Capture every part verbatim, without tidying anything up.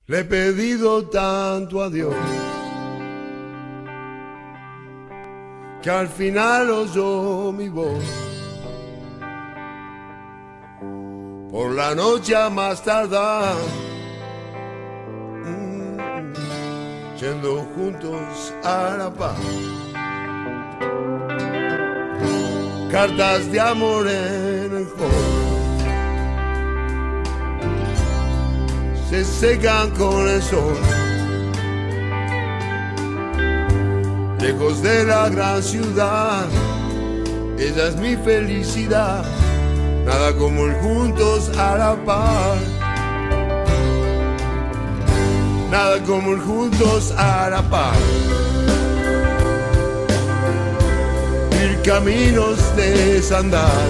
Le he pedido tanto a Dios que al final oyó mi voz. Por la noche a más tardar, mm, yendo juntos a la paz. Cartas de amor en el hall se secan con el sol. Lejos de la gran ciudad, ella es mi felicidad. Nada como el juntos a la par. Nada como el juntos a la par. Mil caminos desandar,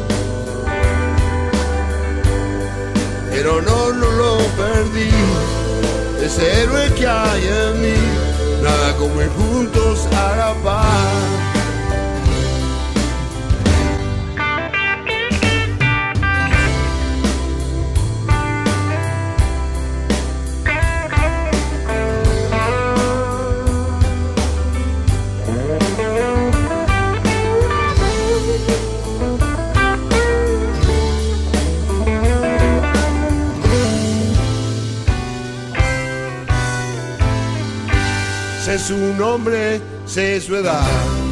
pero no, no lo perdí. Ese héroe que hay en mí. Nada como el juntos a la par. Sé su nombre, sé su edad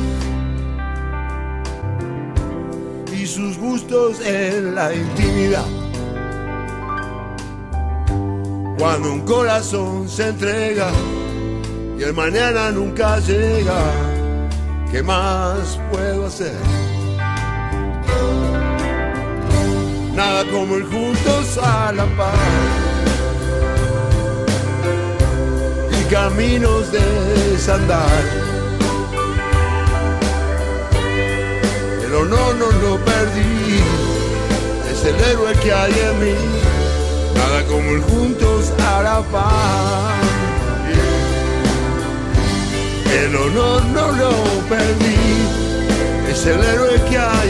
y sus gustos en la intimidad. Cuando un corazón se entrega y el mañana nunca llega, ¿qué más puedo hacer? Nada como el juntos a la par. Caminos de desandar, pero no, no lo perdí. Es el héroe que hay en mí. Nada como el juntos a la par. El honor no lo perdí. Es el héroe que hay